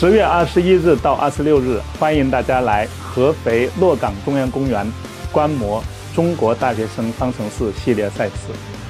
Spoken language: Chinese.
10月21日到26日，欢迎大家来合肥洛岗中央公园观摩中国大学生方程式系列赛事。